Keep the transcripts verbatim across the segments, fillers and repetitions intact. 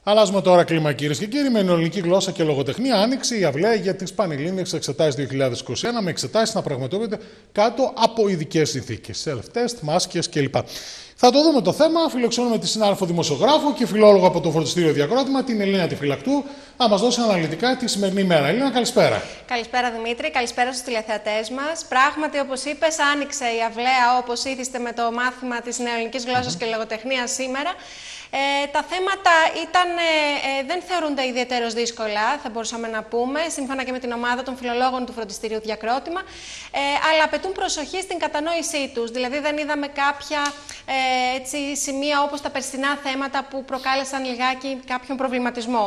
Αλλάζουμε τώρα κλίμα, κυρίες και κύριοι, με ελληνική γλώσσα και λογοτεχνία. Άνοιξε η αυλαία για τις πανελλήνιες εξετάσεις δύο χιλιάδες είκοσι ένα με εξετάσεις να πραγματοποιούνται κάτω από ειδικές συνθήκες. Self-test, μάσκες κλπ. Θα το δούμε το θέμα. Φιλοξενούμε τη συνάδελφο δημοσιογράφο και φιλόλογο από το Φροντιστήριο Διακρότημα, την Ελίνα τη Φυλακτού, να μας δώσει αναλυτικά τη σημερινή ημέρα. Ελίνα, καλησπέρα. Καλησπέρα Δημήτρη, καλησπέρα στους τηλεθεατές μας. Πράγματι, όπως είπες, άνοιξε η αυλαία όπως ήθιστε με το μάθημα της νεοελληνικής γλώσσας mm-hmm. και λογοτεχνίας σήμερα. Ε, τα θέματα ήταν, ε, δεν θεωρούνται ιδιαίτερως δύσκολα, θα μπορούσαμε να πούμε, σύμφωνα και με την ομάδα των φιλολόγων του Φροντιστηρίου Διακρότημα, ε, αλλά απαιτούν προσοχή στην κατανόησή τους. Δηλαδή, δεν είδαμε κάποια ε, έτσι, σημεία όπως τα περσινά θέματα που προκάλεσαν λιγάκι κάποιον προβληματισμό.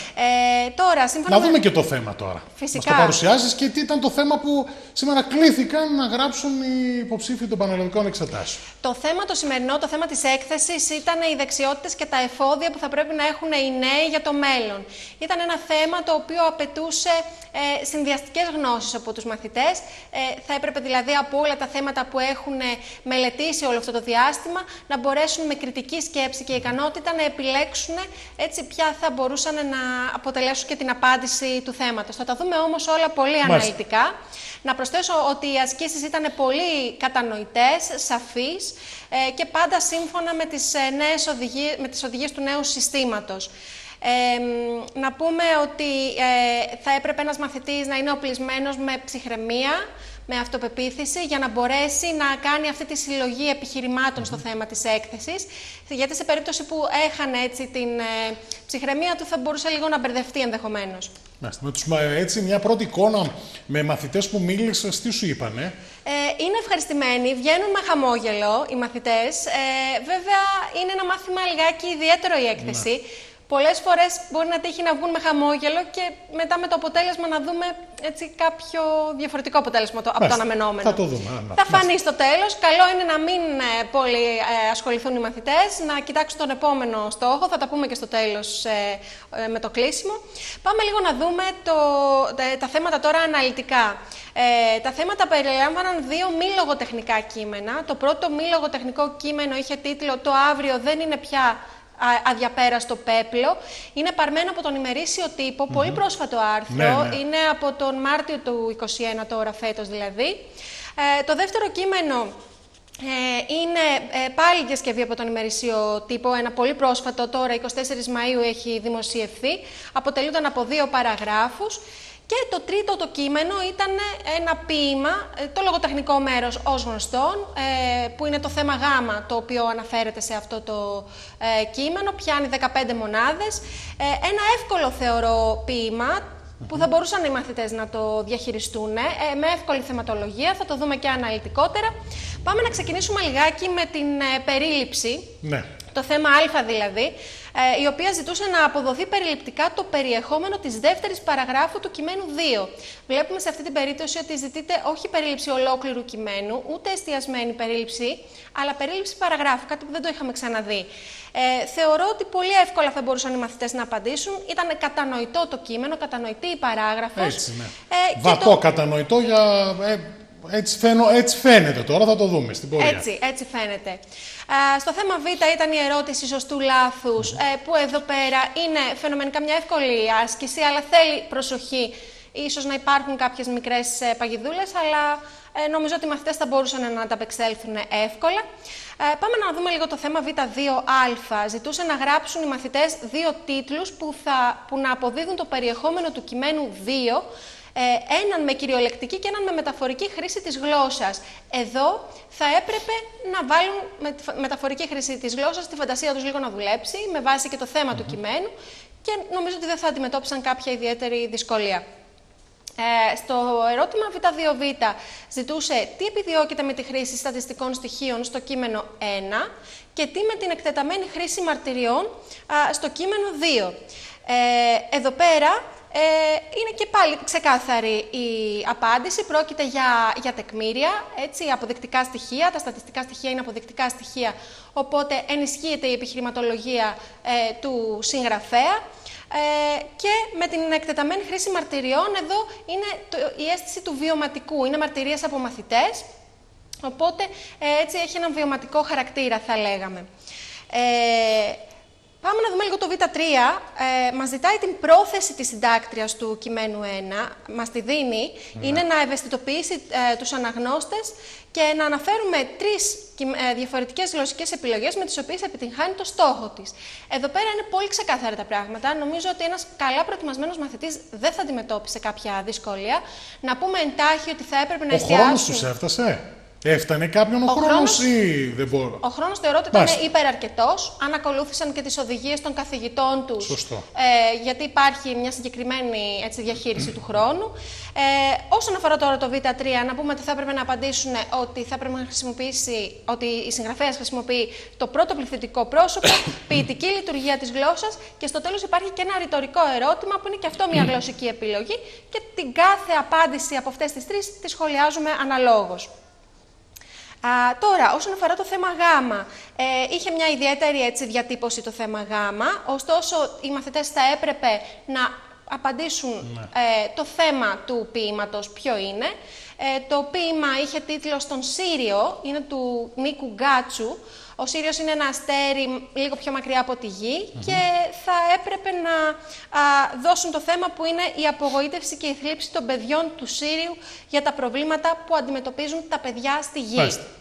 Ε, τώρα, σύμφωνα να με... δούμε και το θέμα τώρα. Φυσικά. Μας το παρουσιάζεις και τι ήταν το θέμα που σήμερα κλήθηκαν να γράψουν οι υποψήφοι των πανελληνικών εξετάσεων. Το θέμα το σημερινό, το θέμα της έκθεσης, ήταν οι δεξιότητες και τα εφόδια που θα πρέπει να έχουν οι νέοι για το μέλλον. Ήταν ένα θέμα το οποίο απαιτούσε ε, συνδυαστικές γνώσεις από τους μαθητές. Ε, θα έπρεπε δηλαδή από όλα τα θέματα που έχουν μελετήσει όλο αυτό το διάστημα να μπορέσουν με κριτική σκέψη και ικανότητα να επιλέξουν έτσι ποια θα μπορούσαν να αποτελέσουν και την απάντηση του θέματος. Θα τα δούμε όμως όλα πολύ αναλυτικά. Να προσθέσω ότι οι ασκήσεις ήταν πολύ κατανοητές, σαφείς ε, και πάντα σύμφωνα με τις, ε, νέες οδηγίες, με τις οδηγίες του νέου συστήματος. Ε, να πούμε ότι ε, θα έπρεπε ένας μαθητής να είναι οπλισμένος με ψυχραιμία, με αυτοπεποίθηση, για να μπορέσει να κάνει αυτή τη συλλογή επιχειρημάτων στο θέμα της έκθεσης. Γιατί σε περίπτωση που έχανε έτσι την ε, ψυχραιμία του, θα μπορούσε λίγο να μπερδευτεί ενδεχομένως. Με τους, έτσι, μια πρώτη εικόνα με μαθητές που μίλησες, τι σου είπανε? Ε, είναι ευχαριστημένοι, βγαίνουν με χαμόγελο οι μαθητές. Ε, βέβαια, είναι ένα μάθημα λιγάκι ιδιαίτερο η έκθεση. Ναι. Πολλές φορές μπορεί να τύχει να βγουν με χαμόγελο και μετά με το αποτέλεσμα να δούμε έτσι, κάποιο διαφορετικό αποτέλεσμα το, από το αναμενόμενο. Θα το δούμε. Α, θα φανεί στο τέλος. Καλό είναι να μην ε, πολύ ε, ασχοληθούν οι μαθητές, να κοιτάξουν τον επόμενο στόχο. Θα τα πούμε και στο τέλος ε, ε, με το κλείσιμο. Πάμε λίγο να δούμε το, τα, τα θέματα τώρα αναλυτικά. Ε, τα θέματα περιλάμβαναν δύο μη λογοτεχνικά κείμενα. Το πρώτο μη λογοτεχνικό κείμενο είχε τίτλο «Το αύριο δεν είναι πια αδιαπέραστο πέπλο». Είναι παρμένο από τον ημερήσιο τύπο, mm-hmm. πολύ πρόσφατο άρθρο, ναι, ναι. είναι από τον Μάρτιο του είκοσι ένα τώρα, φέτος δηλαδή. Ε, το δεύτερο κείμενο ε, είναι ε, πάλι διασκευή από τον ημερήσιο τύπο, ένα πολύ πρόσφατο τώρα, εικοστή τέταρτη Μαΐου έχει δημοσιευθεί, αποτελούνταν από δύο παραγράφους. Και το τρίτο το κείμενο ήταν ένα ποίημα, το λογοτεχνικό μέρος ως γνωστόν, που είναι το θέμα γάμα, το οποίο αναφέρεται σε αυτό το κείμενο, πιάνει δεκαπέντε μονάδες. Ένα εύκολο θεωρώ ποίημα, που θα μπορούσαν οι μαθητές να το διαχειριστούν με εύκολη θεματολογία, θα το δούμε και αναλυτικότερα. Πάμε να ξεκινήσουμε λιγάκι με την περίληψη, ναι. το θέμα Α δηλαδή, η οποία ζητούσε να αποδοθεί περιληπτικά το περιεχόμενο της δεύτερης παραγράφου του κειμένου δύο. Βλέπουμε σε αυτή την περίπτωση ότι ζητείται όχι περίληψη ολόκληρου κειμένου, ούτε εστιασμένη περίληψη, αλλά περίληψη παραγράφου, κάτι που δεν το είχαμε ξαναδεί. Ε, θεωρώ ότι πολύ εύκολα θα μπορούσαν οι μαθητές να απαντήσουν. Ήταν κατανοητό το κείμενο, κατανοητή η παράγραφος. Έτσι, ναι. ε, Βατό το... κατανοητό για... Ε... Έτσι, φαίνω, έτσι φαίνεται τώρα, θα το δούμε στην πορεία. Έτσι, έτσι φαίνεται. Ε, στο θέμα Β ήταν η ερώτηση σωστού λάθους, mm. ε, που εδώ πέρα είναι φαινομενικά μια εύκολη άσκηση, αλλά θέλει προσοχή. Ίσως να υπάρχουν κάποιες μικρές ε, παγιδούλες, αλλά ε, νομίζω ότι οι μαθητές θα μπορούσαν να ανταπεξέλθουν εύκολα. Ε, πάμε να δούμε λίγο το θέμα Β δύο Α. Ζητούσε να γράψουν οι μαθητές δύο τίτλους που, θα, που να αποδίδουν το περιεχόμενο του κειμένου δύο, έναν με κυριολεκτική και έναν με μεταφορική χρήση της γλώσσας. Εδώ θα έπρεπε να βάλουν με μεταφορική χρήση της γλώσσας τη φαντασία τους λίγο να δουλέψει, με βάση και το θέμα mm-hmm. του κειμένου, και νομίζω ότι δεν θα αντιμετώπισαν κάποια ιδιαίτερη δυσκολία. Ε, στο ερώτημα Β δύο Β ζητούσε τι επιδιώκεται με τη χρήση στατιστικών στοιχείων στο κείμενο ένα και τι με την εκτεταμένη χρήση μαρτυριών α, στο κείμενο δύο. Ε, εδώ πέρα Ε, είναι και πάλι ξεκάθαρη η απάντηση. Πρόκειται για, για τεκμήρια, έτσι, αποδεικτικά στοιχεία. Τα στατιστικά στοιχεία είναι αποδεικτικά στοιχεία, οπότε ενισχύεται η επιχειρηματολογία ε, του συγγραφέα. Ε, και με την εκτεταμένη χρήση μαρτυριών, εδώ είναι το, η αίσθηση του βιωματικού. Είναι μαρτυρίες από μαθητές, οπότε ε, έτσι έχει έναν βιωματικό χαρακτήρα, θα λέγαμε. Ε, Πάμε να δούμε λίγο το Β τρία. Ε, μας ζητάει την πρόθεση της συντάκτριας του κειμένου ένα, μας τη δίνει, ναι. είναι να ευαισθητοποιήσει ε, τους αναγνώστες και να αναφέρουμε τρεις ε, διαφορετικές γλωσσικές επιλογές με τις οποίες επιτυγχάνει το στόχο της. Εδώ πέρα είναι πολύ ξεκάθαρα τα πράγματα. Νομίζω ότι ένας καλά προετοιμασμένος μαθητής δεν θα αντιμετώπισε κάποια δυσκολία. Να πούμε εντάχει ότι θα έπρεπε να εστιάσουν... Ο χρόνος τους έφτασε. Έφτανε κάποιον ο, ο χρόνος, χρόνος ή δεν μπορώ. Ο χρόνος θεωρώ ότι ήταν υπεραρκετός. Αν ακολούθησαν και τις οδηγίες των καθηγητών τους. Σωστό. Ε, γιατί υπάρχει μια συγκεκριμένη έτσι, διαχείριση του χρόνου. Ε, όσον αφορά τώρα το Β τρία, να πούμε ότι θα έπρεπε να απαντήσουν ότι θα έπρεπε να χρησιμοποιήσει, ότι η συγγραφέας χρησιμοποιεί το πρώτο πληθυντικό πρόσωπο, ποιητική λειτουργία της γλώσσας και στο τέλος υπάρχει και ένα ρητορικό ερώτημα που είναι και αυτό μια γλωσσική επιλογή και την κάθε απάντηση από αυτές τις τρεις τη σχολιάζουμε αναλόγως. Α, τώρα, όσον αφορά το θέμα Γ, ε, είχε μια ιδιαίτερη έτσι, διατύπωση το θέμα Γ, ωστόσο οι μαθητές θα έπρεπε να απαντήσουν ναι. ε, το θέμα του ποίηματος ποιο είναι. Ε, το ποίημα είχε τίτλο «Στον Σύριο», είναι του Νίκου Γκάτσου. Ο Σύριος είναι ένα αστέρι λίγο πιο μακριά από τη γη mm-hmm. και θα έπρεπε να α, δώσουν το θέμα που είναι η απογοήτευση και η θλίψη των παιδιών του Σύριου για τα προβλήματα που αντιμετωπίζουν τα παιδιά στη γη.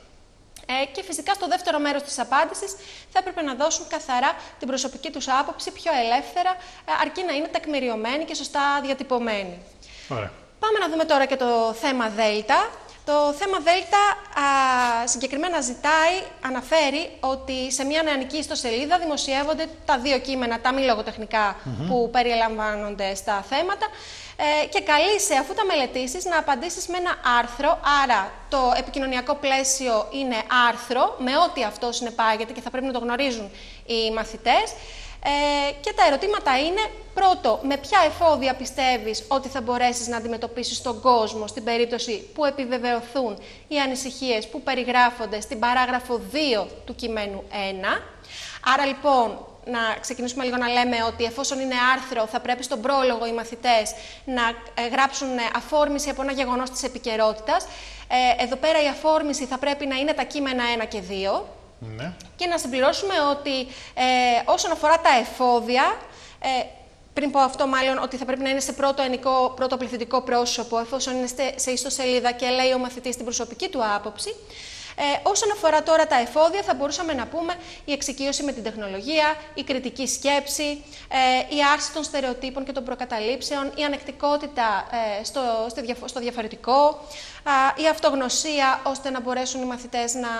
Ε, και φυσικά στο δεύτερο μέρος της απάντησης θα έπρεπε να δώσουν καθαρά την προσωπική τους άποψη, πιο ελεύθερα, αρκεί να είναι τεκμηριωμένη και σωστά διατυπωμένη. Ωραία. Πάμε να δούμε τώρα και το θέμα Δέλτα. Το θέμα Δέλτα α, συγκεκριμένα ζητάει, αναφέρει ότι σε μια νεανική ιστοσελίδα δημοσιεύονται τα δύο κείμενα, τα μη λογοτεχνικά mm-hmm. που περιλαμβάνονται στα θέματα ε, και καλείσαι, αφού τα μελετήσεις, να απαντήσεις με ένα άρθρο. Άρα το επικοινωνιακό πλαίσιο είναι άρθρο, με ό,τι αυτό συνεπάγεται και θα πρέπει να το γνωρίζουν οι μαθητές. Ε, και τα ερωτήματα είναι, πρώτο, με ποια εφόδια πιστεύεις ότι θα μπορέσεις να αντιμετωπίσεις τον κόσμο στην περίπτωση που επιβεβαιωθούν οι ανησυχίες που περιγράφονται στην παράγραφο δύο του κειμένου ένα. Άρα λοιπόν, να ξεκινήσουμε λίγο να λέμε ότι εφόσον είναι άρθρο θα πρέπει στον πρόλογο οι μαθητές να γράψουν αφόρμηση από ένα γεγονός της επικαιρότητας. Ε, εδώ πέρα η αφόρμηση θα πρέπει να είναι τα κείμενα ένα και δύο. Ναι. Και να συμπληρώσουμε ότι ε, όσον αφορά τα εφόδια, ε, πριν πω αυτό μάλλον ότι θα πρέπει να είναι σε πρώτο ενικό, πρώτο πληθυντικό πρόσωπο, εφόσον είναι σε ιστοσελίδα και λέει ο μαθητής την προσωπική του άποψη. Ε, όσον αφορά τώρα τα εφόδια, θα μπορούσαμε να πούμε η εξοικείωση με την τεχνολογία, η κριτική σκέψη, ε, η άρση των στερεοτύπων και των προκαταλήψεων, η ανεκτικότητα ε, στο, στο διαφορετικό, ε, η αυτογνωσία, ώστε να μπορέσουν οι μαθητές να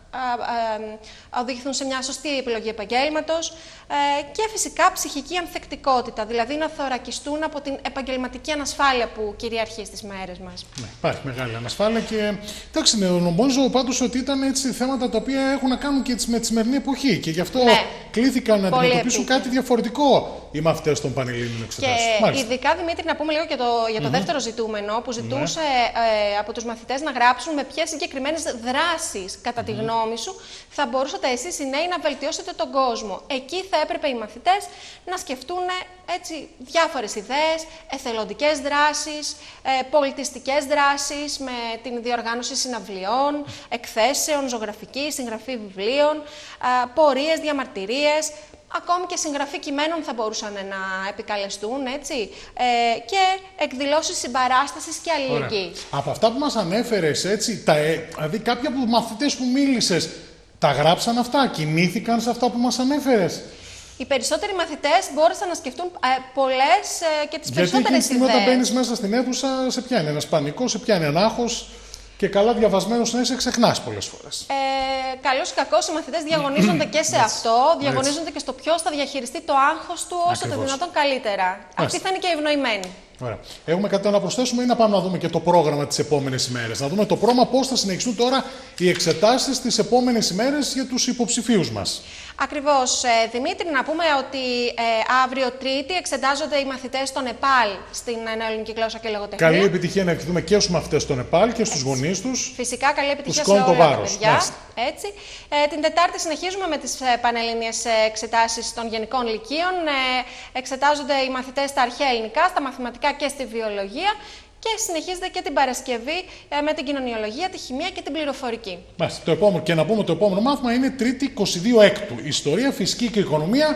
οδηγηθούν σε μια σωστή επιλογή επαγγέλματος και φυσικά ψυχική ανθεκτικότητα, δηλαδή να θωρακιστούν από την επαγγελματική ανασφάλεια που κυριαρχεί στις μέρες μας. Ναι, υπάρχει μεγάλη ανασφάλεια και εντάξει, νομίζω πάντως ότι ήταν έτσι θέματα τα οποία έχουν να κάνουν και με τη σημερινή εποχή και γι' αυτό ναι, κλήθηκαν να αντιμετωπίσουν κάτι διαφορετικό οι μαθητές των πανελλήνιων εξετάσεων. Και ειδικά, Δημήτρη, να πούμε λίγο για το, για το mm-hmm. δεύτερο ζητούμενο που ζητούσε ναι. ε, από τους μαθητές να γράψουν με ποιες συγκεκριμένες δράσεις, κατά mm-hmm. τη γνώμη σου, θα μπορούσατε εσείς οι νέοι να βελτιώσετε τον κόσμο. Εκεί θα έπρεπε οι μαθητές να σκεφτούν έτσι, διάφορες ιδέες, εθελοντικές δράσεις, ε, πολιτιστικές δράσεις με την διοργάνωση συναυλιών, εκθέσεων, ζωγραφική, συγγραφή βιβλίων, ε, πορείες, διαμαρτυρίες. Ακόμη και συγγραφή κειμένων θα μπορούσαν να επικαλεστούν, έτσι, ε, και εκδηλώσεις συμπαράστασης και αλληλεγγύης. Από αυτά που μας ανέφερες, έτσι, τα, δηλαδή κάποιοι από τους μαθητές που μίλησες, τα γράψαν αυτά, κινήθηκαν σε αυτά που μας ανέφερες? Οι περισσότεροι μαθητές μπόρεσαν να σκεφτούν ε, πολλές ε, και τις περισσότερες ιδέες. Γιατί όταν μπαίνεις μέσα στην αίθουσα, σε πιάνει ένας πανικός, σε πιάνει ένα άγχος και καλά διαβασμένος να είσαι, ξεχνάς πολλές φορές. Ε, καλώς ή κακώς οι μαθητές διαγωνίζονται και σε αυτό, διαγωνίζονται και στο ποιος θα διαχειριστεί το άγχος του όσο το δυνατόν καλύτερα. Αυτή θα είναι και ευνοημένη. Ωραία. Έχουμε κάτι να προσθέσουμε ή να πάμε να δούμε και το πρόγραμμα τις επόμενες ημέρες? Να δούμε το πρόγραμμα πώς θα συνεχιστούν τώρα οι εξετάσεις τις επόμενες ημέρες για τους υποψηφίους μας. Ακριβώς, ε, Δημήτρη, να πούμε ότι ε, αύριο Τρίτη εξετάζονται οι μαθητές στο Νεπάλ στην νεοελληνική γλώσσα και λογοτεχνία. Καλή επιτυχία να ευχηθούμε και στους μαθητές στο Νεπάλ και στους γονείς τους. Φυσικά, καλή επιτυχία σε όλα τα παιδιά. Έτσι. Ε, την Τετάρτη συνεχίζουμε με τις ε, πανελλήνιες εξετάσεις των γενικών λυκείων. Ε, εξετάζονται οι μαθητές στα αρχαία ελληνικά, στα μαθηματικά και στη βιολογία. Και συνεχίζεται και την Παρασκευή ε, με την κοινωνιολογία, τη χημεία και την πληροφορική. Μάλιστα. Το επόμενο, και να πούμε το επόμενο μάθημα είναι Τρίτη είκοσι δύο Έκτου. Ιστορία, φυσική και οικονομία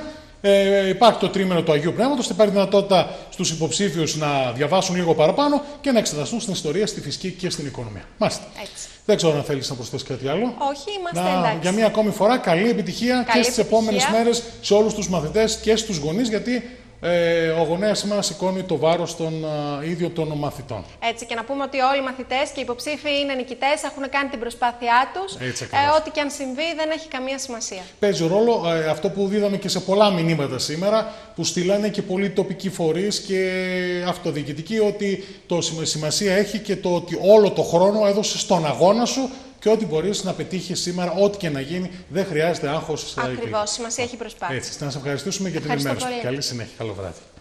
Ε, υπάρχει το τρίμηνο του Αγίου Πνεύματος, υπάρχει δυνατότητα στους υποψήφιους να διαβάσουν λίγο παραπάνω και να εξεταστούν στην ιστορία, στη φυσική και στην οικονομία. Μάλιστα. Έτσι. Δεν ξέρω αν θέλεις να προσθέσεις κάτι άλλο. Όχι, είμαστε να, εντάξει. Για μία ακόμη φορά, καλή επιτυχία καλή και στις επιτυχία. επόμενες μέρες σε όλους τους μαθητές και στους γονείς, γιατί ε, ο γονέας σήμερα σηκώνει το βάρος των ε, ίδιων των μαθητών. Έτσι, και να πούμε ότι όλοι οι μαθητές και οι υποψήφοι είναι νικητές, έχουν κάνει την προσπάθειά τους. Έτσι, ε, ό,τι και αν συμβεί δεν έχει καμία σημασία. Παίζει ρόλο ε, αυτό που είδαμε και σε πολλά μηνύματα σήμερα, που στείλανε και πολλοί τοπικοί φορείς και αυτοδιοικητικοί, ότι το σημασία έχει και το ότι όλο το χρόνο έδωσε στον αγώνα σου. Και ό,τι μπορείς να πετύχεις σήμερα, ό,τι και να γίνει, δεν χρειάζεται άγχος. Ακριβώς, σημασία έχει προσπάθεια. Έτσι, να σε ευχαριστήσουμε για την ενημέρωση. Καλή συνέχεια, καλό βράδυ.